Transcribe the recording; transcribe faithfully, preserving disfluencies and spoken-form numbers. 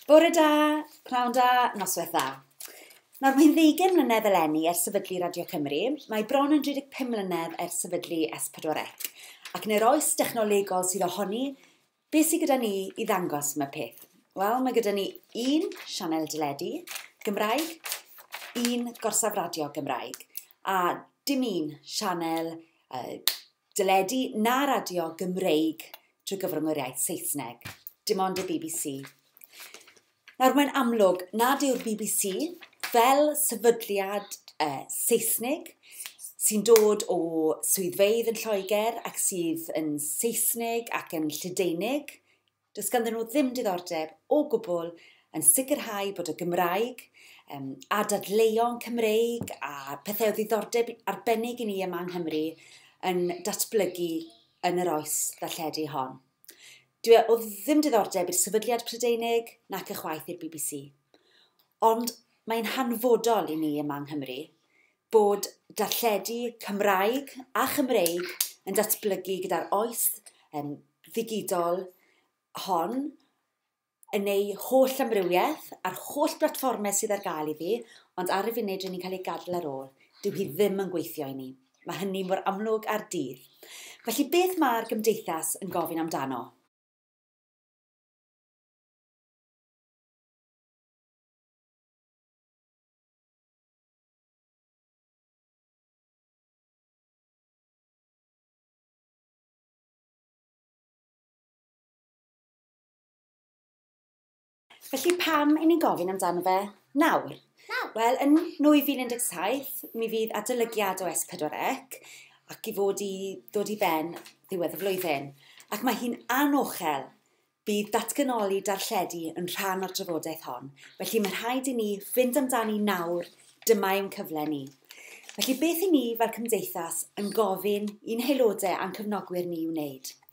Bore da, pnawn da, noswaith dda. Nawr mae'n ddeugain mlynedd eleni ers sefydlu Radio Cymru, mae bron yn dri deg pum mlynedd ers sefydlu S pedwar C. Ac yn yr oes technolegol sydd ohoni, beth sydd gyda ni i ddangos yma peth? Wel, mae gyda ni un sianel deledu Gymraeg, un gorsaf radio Gymraeg, a dim un sianel uh, deledu na radio Gymreig trwy gyfrwng yr iaith Saesneg, dim ond y B B C. Nawr mae'n amlwg nad yw'r B B C fel sefydliad uh, Saesnig sy'n dod o swyddfeydd yn Lloegr ac sydd yn Saesnig ac yn Lledaenig. Does ganddyn nhw ddim diddordeb o gwbl yn sicrhau bod y Gymraeg um, a dadleuon Cymreig a pethau o ddiddordeb arbennig i ni yma yng Nghymru yn datblygu yn yr oes ddarlledu hon. Dwi o ddim diddordeb i'r sefydliad Prydeinig nac ychwaith i'r B B C. Ond mae'n hanfodol i ni yma yng Nghymru bod darlledu Cymraeg a Chymreig yn datblygu gyda'r oes um, ddigidol hon yn ei holl amrywiaeth a'r holl blatfformau sydd ar gael iddi, ond ar y funud rydyn ni'n cael ei gadw ar ôl. Dyw hi ddim yn gweithio i ni. Mae hynny mor amlwg ar dydd. Felly beth mae'r gymdeithas yn gofyn amdano? Felly pam i ni'n gofyn amdano fe nawr? Nawr. Wel, yn nwy fil un deg saith, mi fydd adolygiad o S pedwar C ac i fod i ddod i ben ddiwedd y flwyddyn. Ac mae hi'n anochel bydd datganoli darlledu yn rhan o'r drafodaeth hon. Felly mae rhaid i ni fynd amdani nawr, dyma yw'n cyfle ni. Felly beth i ni fel cymdeithas yn gofyn i'n haelodau a'n cyfnogwyr ni i wneud?